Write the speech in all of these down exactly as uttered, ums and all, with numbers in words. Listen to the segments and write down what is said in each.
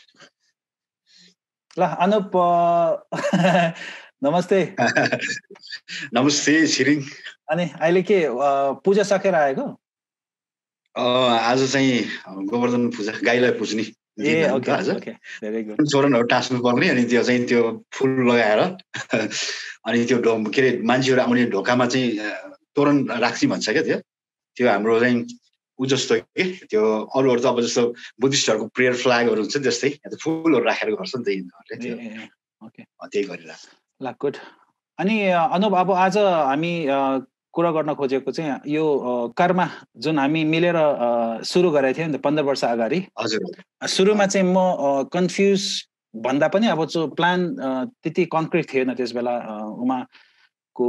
ल अनुप नमस्ते नमस्ते छिरिङ अनि अहिले के पूजा सकेर आएको आज चाहिँ गोवर्धन पूजा गाईलाई पुज्ने ए ओके ओके भेरी गुड चोरनहरु टास्नु पर्ने अनि त्यो चाहिँ त्यो फूल लगाएर अनि त्यो के अरे मान्छेहरु आउने ढोकामा चाहिँ तोरण राख्ने भन्छ क्या त्यो त्यो हाम्रो चाहिँ उ जस्तो के त्यो अरूहरु त अब जस्तो बुद्धिस्टहरुको प्रेयर फ्ल्यागहरु हुन्छ जस्तै फूलहरु राखेर गर्छ नि त्यही ओके त्यही गरेर ल गुड अनि अनुप अब आज हामी कुरा गर्न खोजेको चाहिँ यो कर्म जुन हामी मिलेर सुरु गरेको थियौं नि पन्ध्र वर्ष अगाडि हजुर सुरुमा चाहिँ म कन्फ्युज भन्दा पनि अब जो प्लान त्यति कन्क्रिट थिएन त्यसबेला उमाको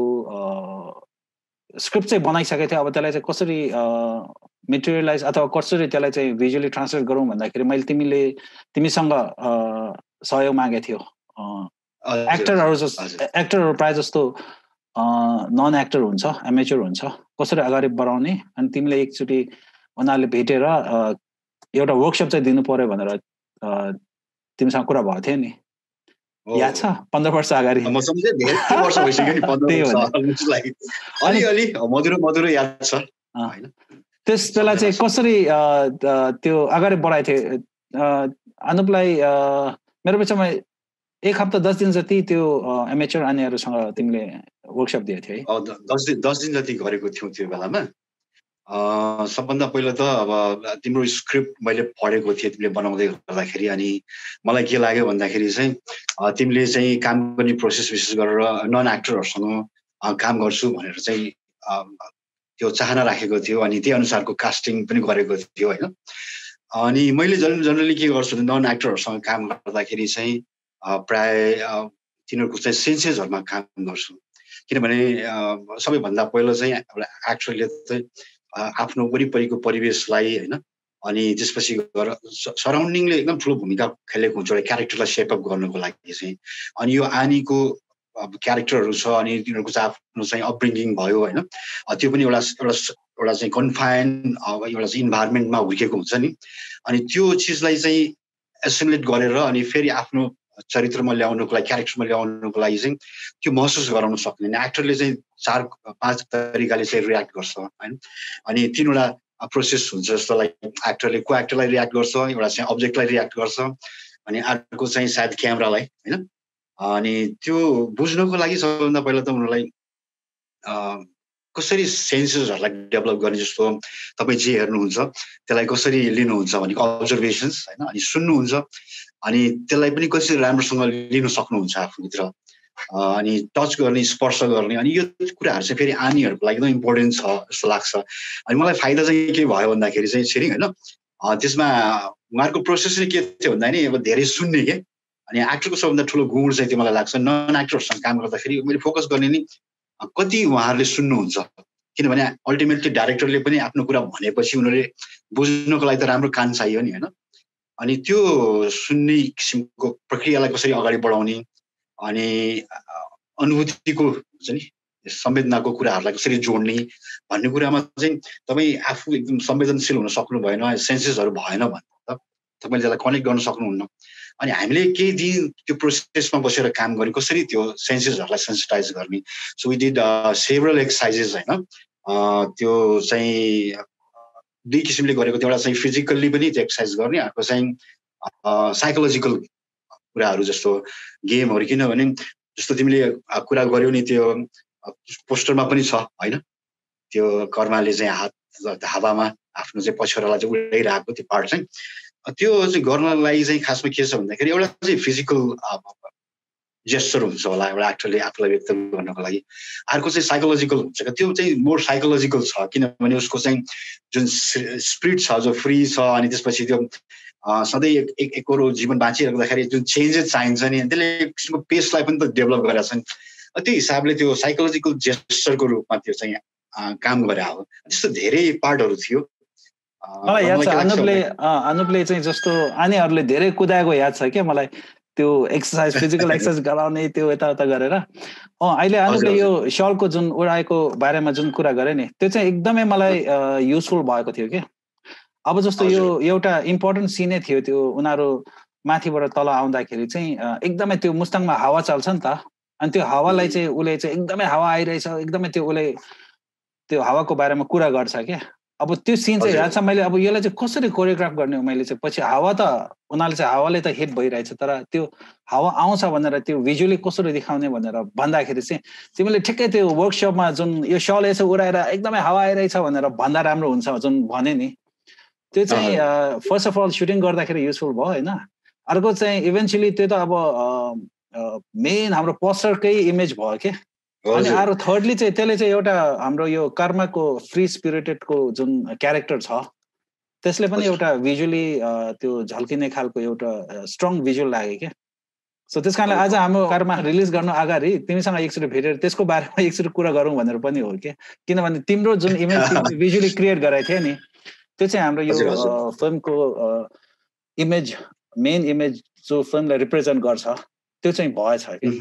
स्क्रिप्ट चाहिँ बनाइसकेको थियो अब त्यसलाई चाहिँ कसरी मेटेरियलाइज अथवा कसरी त्यसलाई चाहिँ भिजुअली ट्रान्सलेट गरौँ भन्दाखेरि मैले तिमीले तिमीसँग सहयोग मागेको थियो एक्टरहरु जस्तो एक्टरहरु प्राय जस्तो नन एक्टर हुन्छ एमेचर हुन्छ कसरी अगाडि बढाउने अनि तिमीले एकचोटि उनीहरूले भेटेर एउटा वर्कसप चाहिँ दिनु पर्यो भनेर तिमीसँग कुरा भएको थियो नि याद छ पन्ध्र वर्ष अगाडि म सम्झे धेरै वर्ष भइसक्यो नि पन्ध्र वर्ष लागि अलि अलि मधुरो मधुरो याद छ हैन त्यस बेला चाहिँ कसरी त्यो अगाडि बढाएको थियो अनुपलाई मेरो विचारमा एक हप्ता दस दिन जति त्यो एमेचर आनेहरुसँग तिमीले वर्कसप दिएको थियो है दस दिन दस दिन जति गरेको थियौ त्यो बेलामा सबभन्दा पहिला त अब तिम्रो स्क्रिप्ट मैले पढेको थिएँ तिमीले बनाउँदै गर्दाखेरि अनि मलाई के लाग्यो भन्दाखेरि चाहिँ तिमीले चाहिँ काम गर्ने प्रोसेस विशेष गरेर नन एक्टरहरुसँग काम गर्छु भनेर चाहिँ त्यो चाहना राखेको थियो अनि त्यही अनुसारको कास्टिङ पनि गरेको थियो हैन अनि मैले जनरली के गर्छु नन एक्टरहरुसँग काम गर्दाखेरि चाहिँ प्राय तिनीहरुको चाहिँ सेन्सेसहरुमा काम गर्छु किनभने सबैभन्दा पहिला चाहिँ एक्टरले चाहिँ आफ्नो वरिपरिको परिवेशलाई हैन अनि त्यसपछि गएर सराउन्डिङले एकदम ठुलो भूमिका खेलेको हुन्छ एउटा क्यारेक्टरलाई सेप अप गर्नको लागि चाहिँ अनि यो आनीको अब क्यारेक्टरहरु छ अनि तिनीहरुको चाहिँ आफ्नो चाहिँ अपब्रिङिङ भयो हैन त्यो पनि एउटा एउटा एउटा चाहिँ कन्फाइन एउटा चाहिँ इन्भाइरोमेन्टमा हुर्केको हुन्छ नि अनि त्यो चिजलाई चाहिँ एसिमुलेट गरेर अनि फेरि आफ्नो चरित्रमा ल्याउनुको लागि क्यारेक्टरमा ल्याउनुको लागि चाहिँ त्यो महसुस गराउन सक्ने एक्टरले चाहिँ चार पाँच तरिकाले चाहिँ रियाक्ट गर्छ हैन अनि तीनवटा प्रोसेस हुन्छ जस्तो लाइक एक्टरले को एक्टरलाई रियाक्ट गर्छ एउटा चाहिँ अब्जेक्टलाई रियाक्ट गर्छ अनि अर्को चाहिँ सायद क्यामेरालाई हैन अनि त्यो बुझ्नको लागि सबभन्दा पहिला त उनीहरुलाई कसरी सेन्सेसहरुलाई डेभलप गर्ने जस्तो तपाई जे हेर्नुहुन्छ त्यसलाई कसरी लिनुहुन्छ भनेको अब्जर्भेसन्स हैन अनि सुन्नुहुन्छ अनि त्यसलाई पनि कसरी राम्रोसँग लिन सक्नुहुन्छ आफूभित्र अनि टच गर्ने स्पर्श गर्ने अनि यो कुराहरु चाहिँ फेरि आनीहरुको लागि एकदम इम्पोर्टेन्ट छ जस्तो लाग्छ अनि मलाई फाइदा चाहिँ के भयो भन्दाखेरि चाहिँ छिरिङ हैन त्यसमा उहाँहरुको प्रोसेस चाहिँ के थियो भन्दा नि अब धेरै सुन्ने के अनि एक्टरको सबभन्दा ठुलो गुण चाहिँ त्यो मलाई लाग्छ नन एक्टरहरुसँग काम गर्दाखेरि मैले फोकस गर्ने नि कति उहाँहरुले सुन्नुहुन्छ किनभने अल्टिमेटली डाइरेक्टरले पनि आफ्नो कुरा भनेपछि उनीहरुले बुझ्नको लागि त राम्रो कान चाहियो नि हैन अनि त्यो सुन्ने किसिमको प्रक्रियालाई कसरी अगाडि बढाउने अनि अनुभूतिको हुन्छ नि संवेदनाको कुराहरुलाई कसरी जोड्ने भन्ने कुरामा चाहिँ तपाई आफू एकदम संवेदनशील हुन सक्नु भएन सेन्सेसहरु भएन भने त तपाईले त्यसलाई कनेक्ट गर्न सक्नुहुन्न अनि हामीले केही दिन त्यो प्रोसेसमा बसेर काम गरे कसरी त्यो सेन्सेसहरुलाई सेन्सिटाइज गर्ने so we did several exercises हैन त्यो चाहिँ दुई किसिमले गरेको थियो एउटा चाहिँ फिजिकल्ली पनि त्यो एक्सरसाइज गर्ने अर्को चाहिँ साइकोलोजिकल कुराहरु जस्तो गेमहरु किनभने जस्तो तिमीले कुरा गर्यौ नि त्यो पोस्टरमा पनि छ हैन त्यो कर्माले चाहिँ हात हावामा आफ्नो चाहिँ पछ्यौरालाई चाहिँ उडाइरहेको त्यो पार्ट चाहिँ त्यो चाहिँ गर्नलाई चाहिँ खासमा के छ भन्दाखेरि एउटा चाहिँ फिजिकल जेस्चर हुन्छ होला एउटा एक्टरले आफूलाई व्यक्त गर्नको लागि अर्को चाहिँ साइकोलोजिकल हुन्छ त्यो चाहिँ मोर साइकोलोजिकल छ किनभने उसको चाहिँ जुन स्पिरिट छ जो फ्री छ अनि त्यसपछि त्यो सधैँ एक एकरो जीवन बाँचिराख्दाखेरि जुन चेन्जेस चाहिन्छ नि त्यसले किसिमको पेसलाई पनि त डेभलप गरेका छन् त्यो हिसाबले त्यो साइकोलोजिकल जेस्चरको रूपमा त्यो चाहिँ काम गरे हो त्यस्तो धेरै पार्टहरु थियो मलाई याद छ अनुपले अनुपले चाहिँ जस्तो आनीहरुले धेरै कुदाएको याद छ के मलाई त्यो एक्सरसाइज फिजिकल एक्सरसाइज गराउने त्यो यताउता गरेर अ अहिले अनुपले यो शलको जुन उडाएको बारेमा जुन कुरा गरे नि त्यो चाहिँ एकदमै मलाई युजफुल भएको थियो के अब जस्तो यो एउटा इम्पोर्टेन्ट सिनै थियो त्यो उनीहरु माथिबाट तल आउँदाखेरि चाहिँ एकदमै त्यो मुस्ताङमा हावा चल्छ नि त अनि त्यो हावालाई चाहिँ उसले चाहिँ एकदमै हावा आइरहेछ एकदमै त्यो उसले त्यो हावाको बारेमा कुरा गर्छ क्या अब त्यो सिन चाहिँ याद छ मैले अब यसलाई चाहिँ कसरी कोरियोग्राफ गर्ने हो मैले चाहिँ पछि हावा त उनीहरूले चाहिँ हावाले त हिट भइरहेछ तर त्यो हावा आउँछ भनेर त्यो भिजुअली कसरी देखाउने भनेर भन्दाखेरि चाहिँ तिमीले ठिक्कै त्यो वर्कसपमा जुन यो सल यसो उडाएर एकदमै हावा आइरहेछ भनेर भन्दा राम्रो हुन्छ जुन भने नि त्यो चाहिँ फर्स्ट अफ अल सुटिङ गर्दाखेरि युजफुल भयो होइन अर्को चाहिँ इभेन्चुली त्यो त अब मेन हाम्रो पोस्टरकै इमेज भयो के अनि अरू थर्डली चाहिँ त्यसले चाहिँ एउटा हाम्रो यो कर्मको फ्री स्पिरिटेडको जुन क्यारेक्टर छ त्यसले पनि एउटा भिजुअली त्यो झल्किने खालको एउटा स्ट्रङ भिजुअल लाग्यो क्या सो त्यस कारणले आज हाम्रो कर्म रिलिज गर्नु अगाडि तिमीसँग एकचोटि भेटेर त्यसको बारेमा एकचोटि कुरा गरौँ भनेर पनि हो कि किनभने तिम्रो जुन इमेज भिजुअली क्रिएट गराएको थियो नि त्यो चाहिँ हाम्रो यो फिल्मको इमेज मेन इमेज जो फिल्मलाई रिप्रेजेन्ट गर्छ त्यो चाहिँ भएछ कि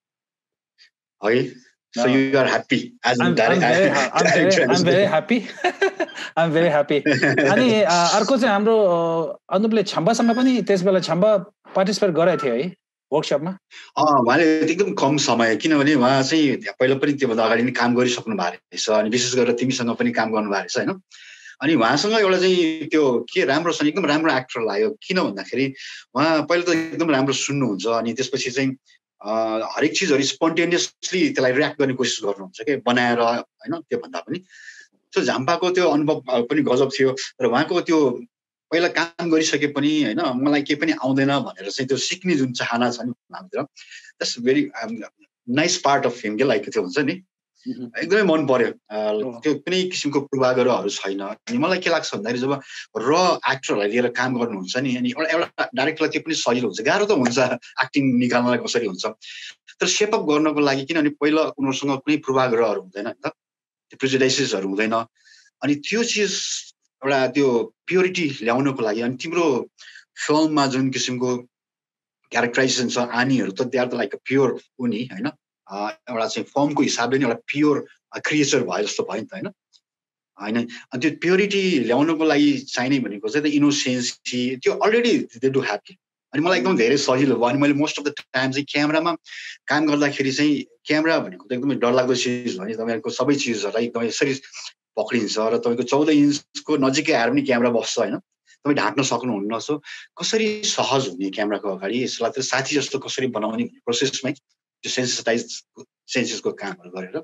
है So you are happy as I'm, direct, I'm, very, I'm, very, I'm very happy. I'm very happy. अनि अर्को चाहिँ हाम्रो अनुपले छम्बासँग पनि त्यसबेला छम्बा पार्टिसिपेट गराएको थियो है वर्कसपमा अँ उहाँले एकदम कम समय किनभने उहाँ चाहिँ पहिला पनि त्योभन्दा अगाडि नै काम गरिसक्नु भएको रहेछ अनि विशेष गरेर तिमीसँग पनि काम गर्नु भएको रहेछ होइन अनि उहाँसँग एउटा चाहिँ त्यो के राम्रो छ एकदम राम्रो एक्टर लाग्यो किन भन्दाखेरि उहाँ पहिला त एकदम राम्रो सुन्नुहुन्छ अनि त्यसपछि चाहिँ हरेक चिजहरू स्पोन्टेनियसली त्यसलाई रियाक्ट गर्ने कोसिस गर्नुहुन्छ क्या बनाएर होइन त्यो भन्दा पनि सो झाम्पाको त्यो अनुभव पनि गजब थियो र उहाँको त्यो पहिला काम गरिसके पनि होइन मलाई केही पनि आउँदैन भनेर चाहिँ त्यो सिक्ने जुन चाहना छ नि हामीतिर that's very nice part of him के लाइक त्यो हुन्छ नि एकदमै मन पर्यो त्यो कुनै किसिमको पूर्वाग्रहहरू छैन अनि मलाई के लाग्छ भन्दाखेरि जब र एक्टरहरूलाई लिएर काम गर्नुहुन्छ नि अनि एउटा एउटा डाइरेक्टरलाई त्यो पनि सजिलो हुन्छ गाह्रो त हुन्छ एक्टिङ निकाल्नलाई कसरी हुन्छ तर सेपअप गर्नको लागि किनभने पहिला उनीहरूसँग कुनै पूर्वाग्रहहरू हुँदैन नि त त्यो प्रेजुडाइसेसहरू हुँदैन अनि त्यो चिज एउटा त्यो प्योरिटी ल्याउनको लागि अनि तिम्रो फिल्ममा जुन किसिमको क्यारेक्टराइजेसन छ आनीहरू त they are the like a pure उनी होइन एउटा चाहिँ फर्मको हिसाबले नै एउटा प्योर क्रिएचर भयो जस्तो भयो नि त होइन होइन अनि त्यो प्योरिटी ल्याउनको लागि चाहिने भनेको चाहिँ त इनोसेन्सी त्यो अलरेडी दे डु ह्याभ अनि मलाई एकदम धेरै सजिलो भयो अनि मैले मोस्ट अफ द टाइम चाहिँ क्यामेरामा काम गर्दाखेरि चाहिँ क्यामेरा भनेको त एकदमै डरलाग्दो चिज हो नि तपाईँहरूको सबै चिजहरूलाई एकदमै यसरी पक्रिन्छ र तपाईँको चौध इन्चको नजिकै आएर पनि क्यामेरा बस्छ होइन तपाईँ ढाक्न सक्नुहुन्न सो कसरी सहज हुने क्यामेराको अगाडि यसलाई त साथी जस्तो कसरी बनाउने भन्ने प्रोसेसमै त्यो सेन्सिटाइज सेन्सेसको कामहरू गरेर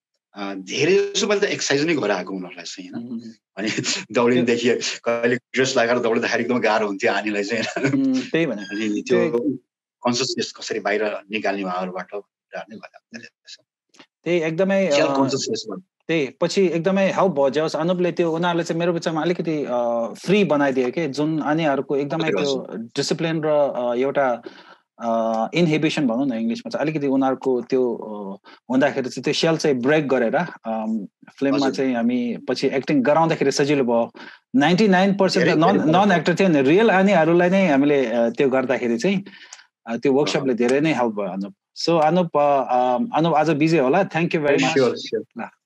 धेरै जस्तो मैले त एक्सर्साइज नै गराएको उनीहरूलाई चाहिँ होइन अनि दौडिनदेखि कहिले ड्रेस लगाएर दौड्दाखेरि एकदम गाह्रो हुन्थ्यो आनीलाई चाहिँ त्यही भने अनि त्यो कन्सियसनेस कसरी बाहिर निकाल्ने उहाँहरूबाट त्यही एकदमै कन्सियसनेस त्यही पछि एकदमै हेल्प भयो जस अनुपले त्यो उनीहरूले चाहिँ मेरो बिचमा अलिकति फ्री बनाइदियो कि जुन आनीहरूको एकदमै त्यो डिसिप्लिन र एउटा इनहिबिसन भनौँ न इङ्ग्लिसमा चाहिँ अलिकति उनीहरूको त्यो हुँदाखेरि चाहिँ त्यो सेल चाहिँ ब्रेक गरेर फिल्ममा चाहिँ हामी पछि एक्टिङ गराउँदाखेरि सजिलो भयो ninety nine percent non non actor थियो नि रियल आनीहरूलाई नै हामीले त्यो गर्दाखेरि चाहिँ त्यो वर्कसपले धेरै नै हेल्प भयो अनुप सो अनुप अनुप आज बिजी होला थ्याङ्क यू भेरी मच